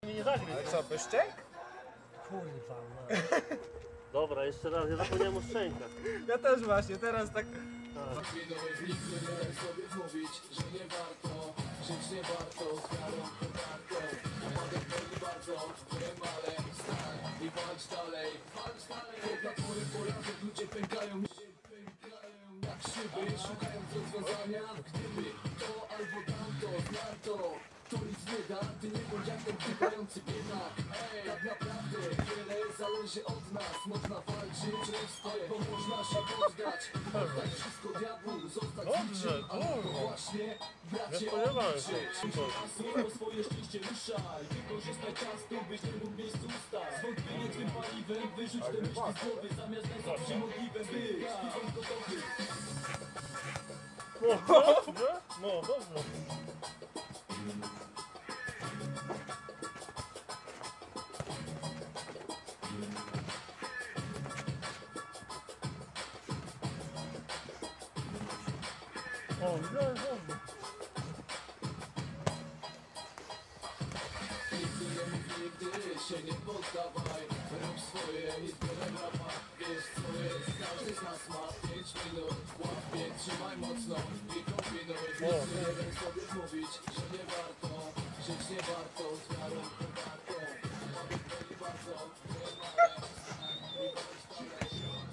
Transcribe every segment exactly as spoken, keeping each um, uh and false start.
Nie zagryź. Ale co, bez szczęk? Kurwa, no. Dobra, jeszcze raz, ja zapomniałem o szczękach. Ja też właśnie, teraz tak... Tak. Żyć nie warto, z wiarą podarką. Upadek boli bardzo, ale wstań i walcz dalej. Walcz dalej. Dla twoich porażek ludzie pękają, pękają jak szyby, szukając rozwiązania. Gdyby to albo tamto, warto, to nic nie da. Ty nie bądź jak ten pękający biedak. Tak naprawdę wiele zależy od nas. Można walczyć, bo można się poddać. Oddać wszystko diabłu, zostać niczym, ale to właśnie bracie odliczyć. O swoje szczęście ruszaj, wykorzystaj czas, tu byś nie mógł miejscu stać. Zwątpienie twym paliwem, wyrzuć te myśli z głowy, zamiast najsłabsze możliwe być. I bądź gotowy. No, dobrze? No, dobrze. O, widziałem, dobrze. Nigdy się nie poddawaj, rób swoje i zbieraj rapa. Wiesz co jest, każdy z nas ma pięć minut. Łapie, trzymaj mocno i kombinuj. Nic nie wiem sobie mówić, że nie warto. Żyć nie warto, z wiarą podarką. Upadek boli bardzo, ale i bądź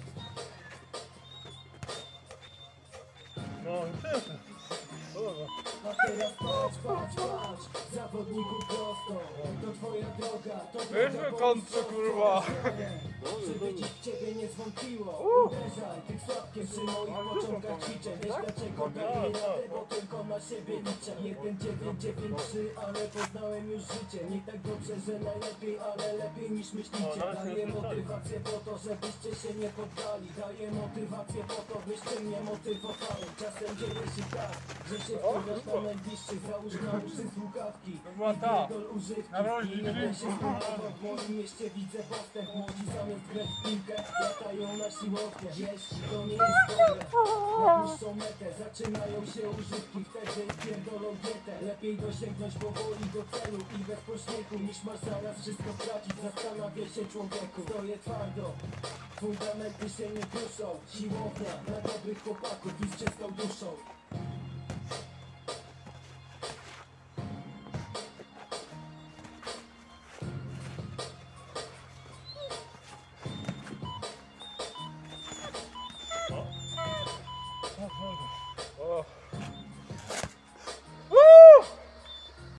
No, pięknie. Dobra. A teraz patrz, patrz, patrz, zawodniku prosto. To twoja droga, to Wyszły końcu, kurwa. żeby dziś w ciebie nie zwątpiło. Uderzaj tych słabkiem przy moich początkach ćwiczeń. Wiesz dlaczego daję radę, bo tylko na siebie liczę. jeden dziewięć dziewięć trzy, ale poznałem już życie. Nie tak dobrze, że najlepiej, ale lepiej niż myślicie. Daję motywację po to, żebyście się nie poddali. Daję motywację po to, byście mnie motywowali. Czasem dzieje się tak, że się wpływasz na najbliższych. Załóż na uszy słuchawki i pierdol używki. I nie będę się zbudował, w moim mieście widzę postęp. Młodzi zamiast grać w piłkę latają na siłownię. Wiesz, to nie jest dobre. Na dłuższą metę zaczynają się używki. Wtedy pierdolą dietę. Lepiej dosięgnąć powoli do celu i bez pośpiechu, niż masz zaraz wszystko stracić. Zastanawiaj się, człowieku, stoję twardo. Fundamenty się nie kruszą. Siłownia na dobrych chłopaków i z czystą duszą.